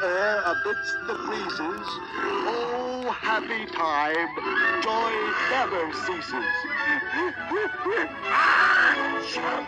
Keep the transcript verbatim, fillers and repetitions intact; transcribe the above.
air amidst the breezes. Oh, happy time, joy never ceases.